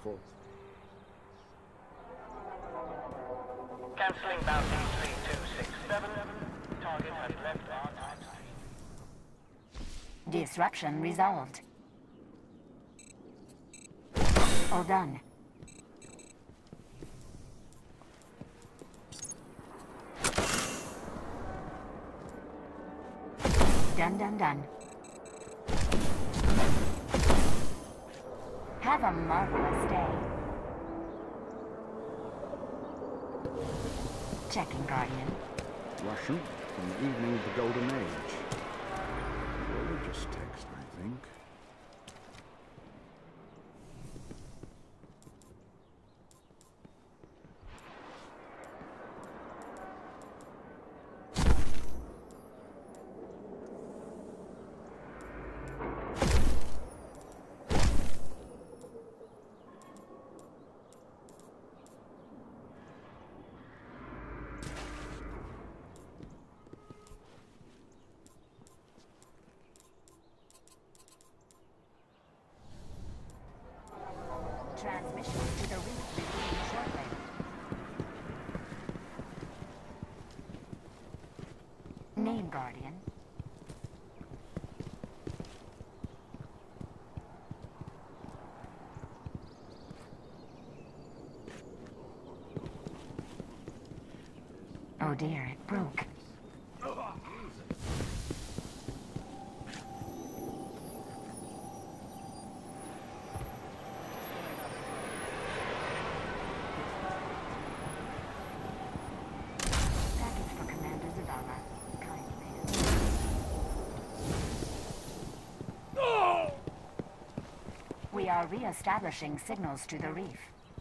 powerful. Cancelling boundary 3267. Target has left our time space. Disruption resolved. All done. Done. Have a marvelous day. Checking, Guardian. Russian from the evening of the Golden Age. Religious text, I think. Transmission to the reef resuming shortly. Name, Guardian. Oh dear, it broke. We are re-establishing signals to the reef.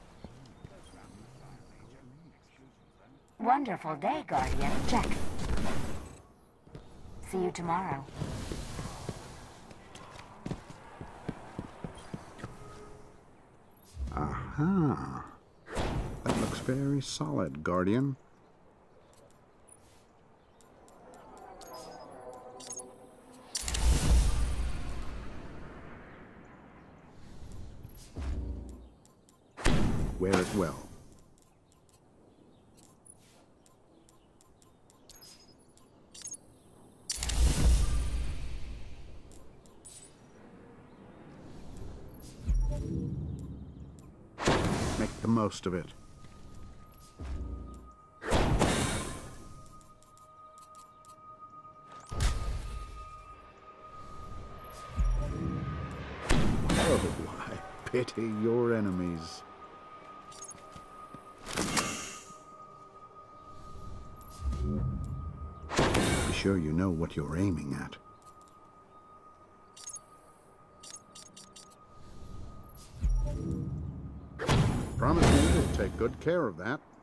Wonderful day, Guardian. Check. See you tomorrow. Aha. That looks very solid, Guardian. Wear it well. Make the most of it. Oh, why pity your enemies. Be sure you know what you're aiming at. Promise me you'll take good care of that.